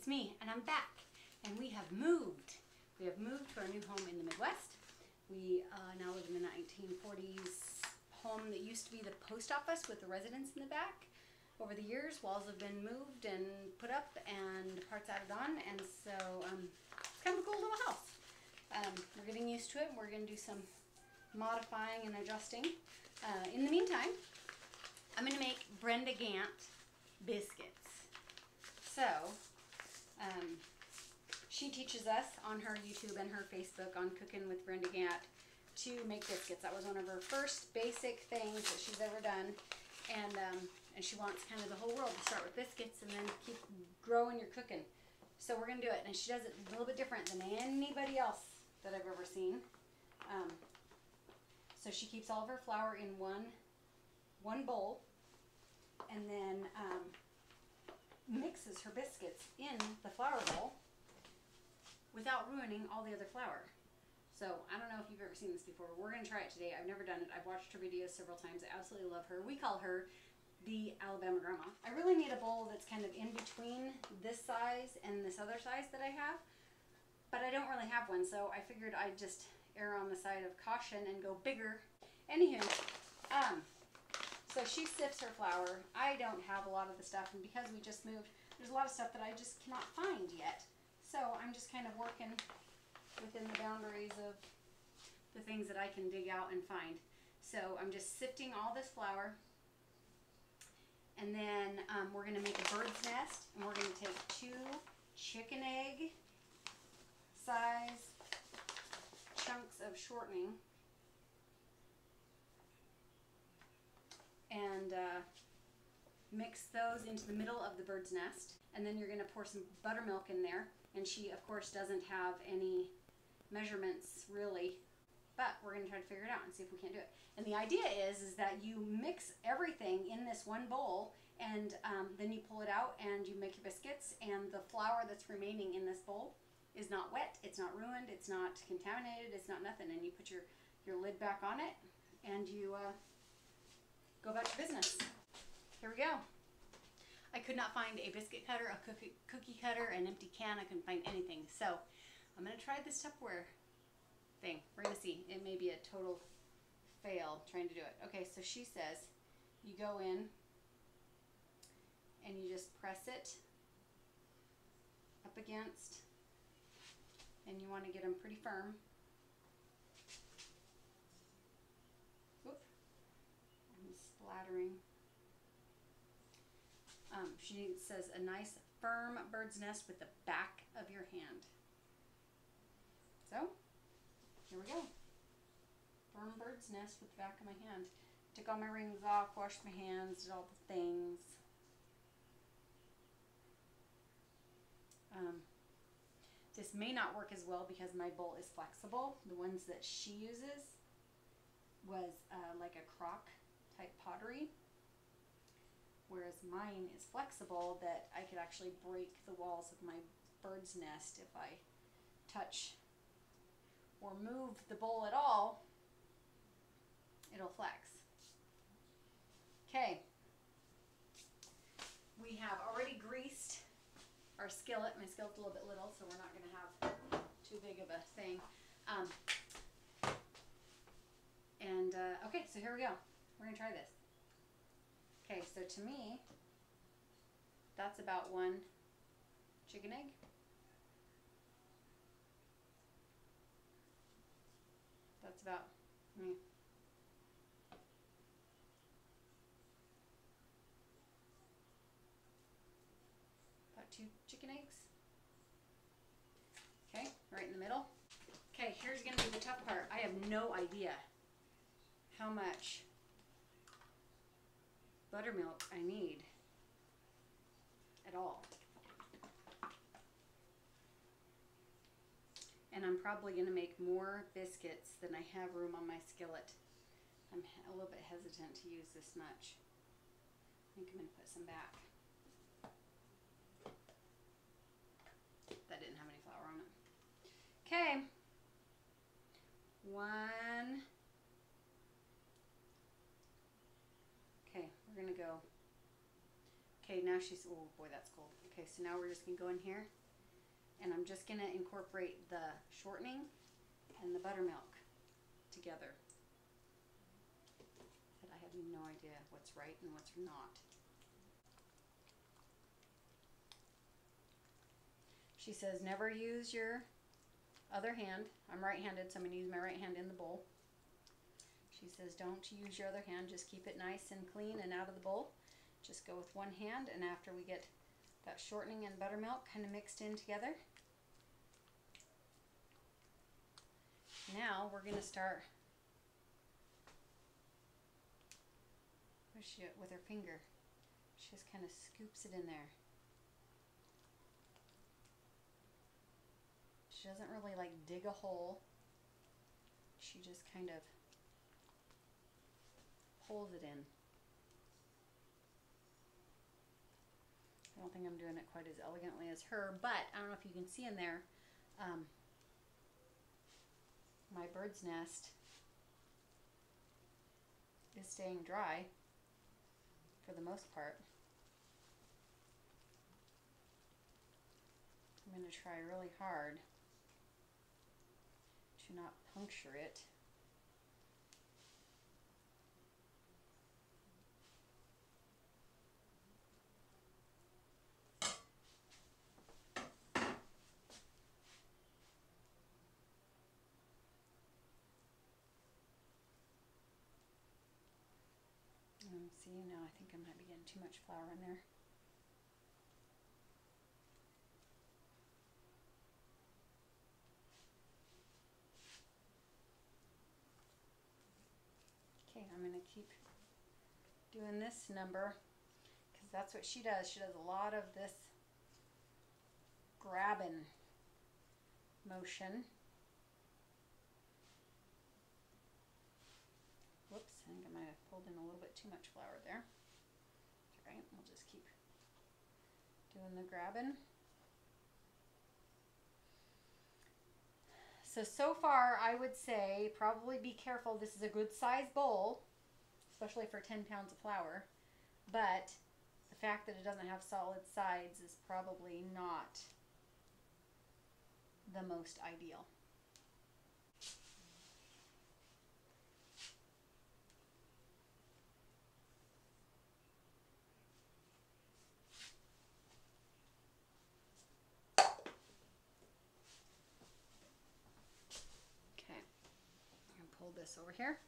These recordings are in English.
It's me, and I'm back, and we have moved. We have moved to our new home in the Midwest. We now live in the 1940s home that used to be the post office with the residence in the back. Over the years, walls have been moved and put up and parts added on, and so it's kind of a cool little house. We're getting used to it. We're going to do some modifying and adjusting. In the meantime, I'm going to make Brenda Gantt biscuits. So, she teaches us on her YouTube and her Facebook on Cooking with Brenda Gantt to make biscuits. That was one of her first basic things that she's ever done. And she wants kind of the whole world to start with biscuits and then keep growing your cooking. So we're going to do it. And she does it a little bit different than anybody else that I've ever seen. So she keeps all of her flour in one bowl and then mixes her biscuits in the flour bowl without ruining all the other flour. So I don't know if you've ever seen this before, but we're going to try it today. I've never done it. I've watched her videos several times. I absolutely love her. We call her the Alabama Gramma. I really need a bowl that's kind of in between this size and this other size that I have, but I don't really have one, so I figured I'd just err on the side of caution and go bigger. Anywho, so she sifts her flour. I don't have a lot of the stuff, and because we just moved, there's a lot of stuff that I just cannot find yet. So I'm just kind of working within the boundaries of the things that I can dig out and find. So I'm just sifting all this flour, and then we're going to make a bird's nest, and we're going to take 2 chicken egg size chunks of shortening and mix those into the middle of the bird's nest. And then you're going to pour some buttermilk in there. And she, of course, doesn't have any measurements really, but we're going to try to figure it out and see if we can't do it. And the idea is that you mix everything in this one bowl, and then you pull it out and you make your biscuits, and the flour that's remaining in this bowl is not wet, it's not ruined, it's not contaminated, it's not nothing. And you put your lid back on it, and you go about your business. Here we go. I could not find a biscuit cutter, a cookie cutter, an empty can. I couldn't find anything. So I'm going to try this Tupperware thing. We're going to see. It may be a total fail trying to do it. Okay, so she says you go in and you just press it up against, and you want to get them pretty firm. Oop. I'm splattering. She says a nice firm bird's nest with the back of your hand. So, here we go. Firm bird's nest with the back of my hand. Took all my rings off, washed my hands, did all the things. This may not work as well because my bowl is flexible. The ones that she uses was like a crock type pottery, whereas mine is flexible that I could actually break the walls of my bird's nest if I touch or move the bowl at all. It'll flex. Okay, we have already greased our skillet. My skillet's a little bit little, so we're not going to have too big of a thing. Okay, so here we go. We're going to try this. Okay, so to me, that's about 1 chicken egg. That's about, about 2 chicken eggs. Okay, right in the middle. Okay, here's going to be the tough part. I have no idea how much buttermilk I need at all. And I'm probably going to make more biscuits than I have room on my skillet. I'm a little bit hesitant to use this much. I think I'm going to put some back. That didn't have any flour on it. Okay. 1. Okay, we're going to go. Okay, Okay, now she's, oh boy, that's cold. Okay, so now we're just gonna go in here and I'm just gonna incorporate the shortening and the buttermilk together. But I have no idea what's right and what's not. She says never use your other hand. I'm right-handed, so I'm gonna use my right hand in the bowl. She says don't use your other hand, just keep it nice and clean and out of the bowl. Just go with one hand, and after we get that shortening and buttermilk kind of mixed in together, now we're going to start push it with her finger. She just kind of scoops it in there. She doesn't really like dig a hole. She just kind of pulls it in. I don't think I'm doing it quite as elegantly as her, but I don't know if you can see in there, my bird's nest is staying dry for the most part. I'm going to try really hard to not puncture it. See, now I think I might be getting too much flour in there. Okay, I'm going to keep doing this number because that's what she does. She does a lot of this grabbing motion. Whoops, I think I might have pulled in a little bit too much flour there. All right, we'll just keep doing the grabbing. So far I would say probably be careful. This is a good size bowl, especially for 10 pounds of flour, but the fact that it doesn't have solid sides is probably not the most ideal. Pull this over here.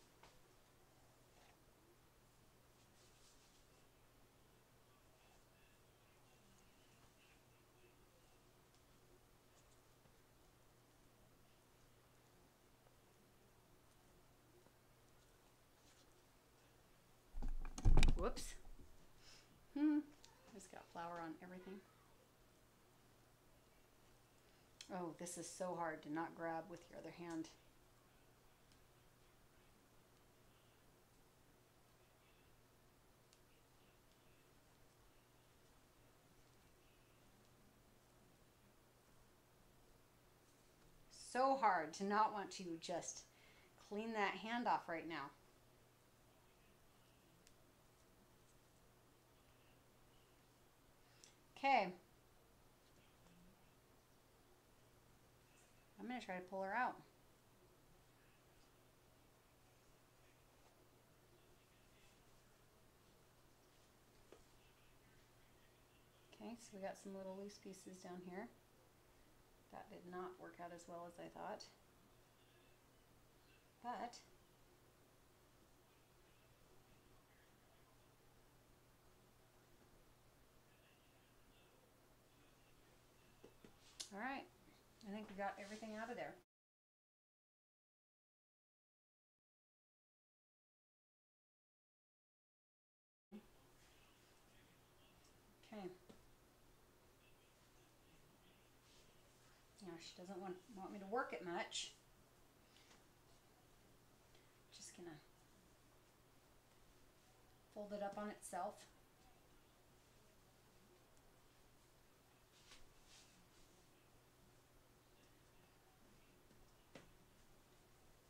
Whoops. Just got flour on everything. Oh, this is so hard to not grab with your other hand. So hard to not want to just clean that hand off right now. Okay. I'm going to try to pull her out. Okay, so we got some little loose pieces down here. That did not work out as well as I thought. But all right, I think we got everything out of there. Okay. Now she doesn't want me to work it much. Just gonna fold it up on itself.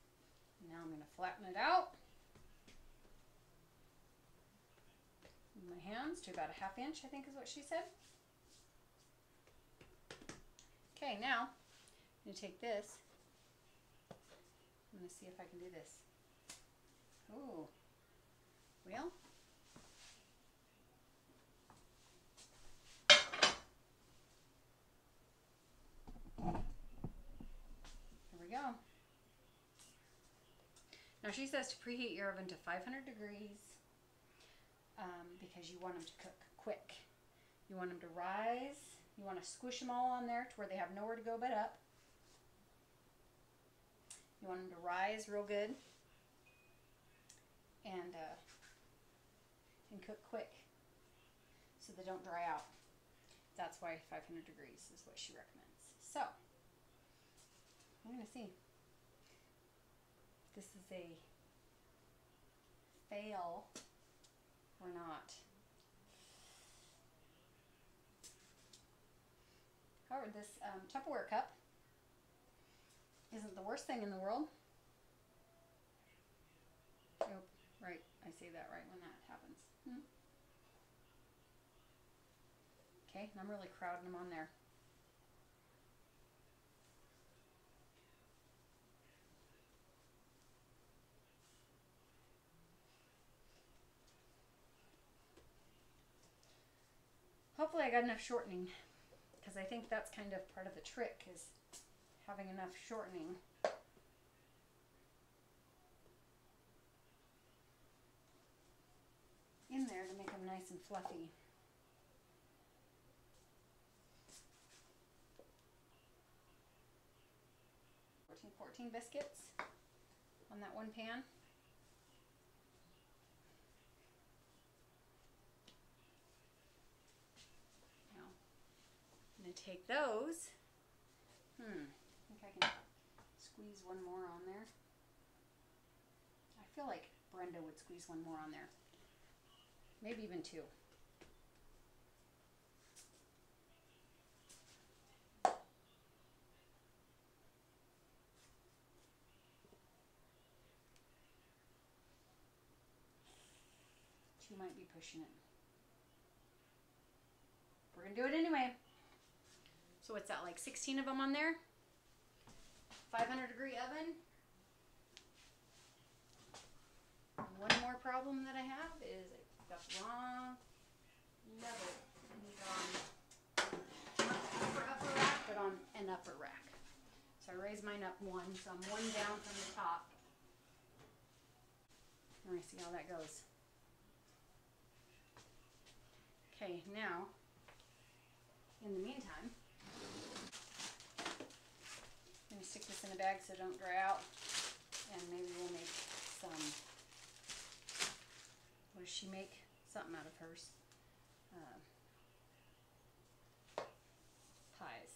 Now I'm going to flatten it out. my hands to about a 1/2 inch, I think is what she said. Okay, now I'm going to take this. I'm going to see if I can do this. Ooh. Well. Here we go. Now she says to preheat your oven to 500 degrees because you want them to cook quick. You want them to rise. You want to squish them all on there to where they have nowhere to go but up. You want them to rise real good and cook quick so they don't dry out. That's why 500 degrees is what she recommends. So, I'm going to see if this is a fail or not. However, this Tupperware cup isn't the worst thing in the world. Oh, right. I say that right when that happens. Okay, and I'm really crowding them on there. Hopefully I got enough shortening, because I think that's kind of part of the trick, is having enough shortening. In there to make them nice and fluffy. 14 biscuits on that one pan. Now, I'm going to take those. I think I can squeeze one more on there. I feel like Brenda would squeeze one more on there. Maybe even 2. Two might be pushing it. We're going to do it anyway. So what's that, like 16 of them on there? 500 degree oven. And one more problem that I have is I got the wrong level. Not upper rack, but on an upper rack. So I raised mine up 1, so I'm 1 down from the top. We're going to see how that goes. Okay, now, in the meantime, I'm going to stick this in a bag so it don't dry out, and maybe we'll make some, what does she make? Something out of hers. Pies.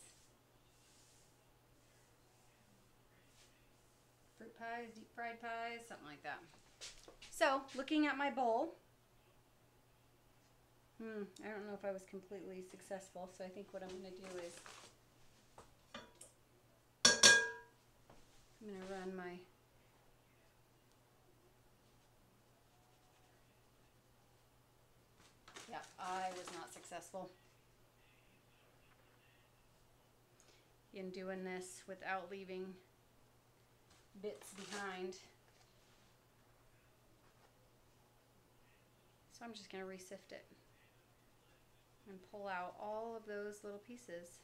Fruit pies, deep fried pies, something like that. So, looking at my bowl, I don't know if I was completely successful, so I think what I'm going to do is I'm going to run my I was not successful in doing this without leaving bits behind. So I'm just going to re-sift it and pull out all of those little pieces.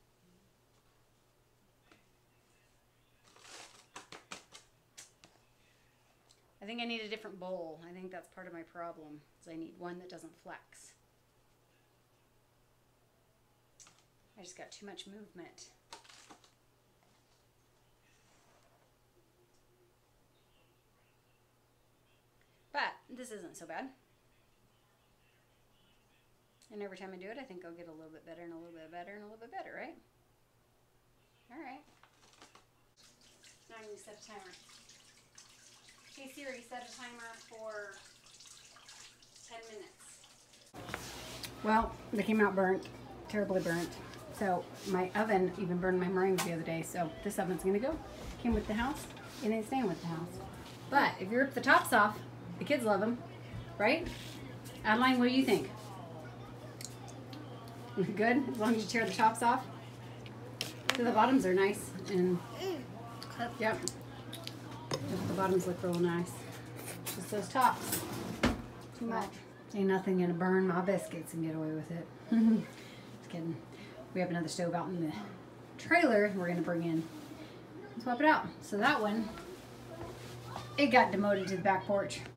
I think I need a different bowl. I think that's part of my problem, is I need one that doesn't flex. I just got too much movement. But this isn't so bad. And every time I do it, I think I'll get a little bit better and a little bit better and a little bit better, right? All right. Now I'm going to set a timer. Hey Siri, set a timer for 10 minutes. Well, they came out burnt, terribly burnt. So my oven even burned my meringues the other day, so this oven's going to go. Came with the house, it ain't staying with the house. But if you rip the tops off, the kids love them, right? Adeline, what do you think? Good, as long as you tear the tops off. So the bottoms are nice and yep. The bottoms look real nice. Just those tops. Too much. Ain't nothing gonna burn my biscuits and get away with it. Just kidding. We have another stove out in the trailer we're gonna bring in. Swap it out. So that one, it got demoted to the back porch.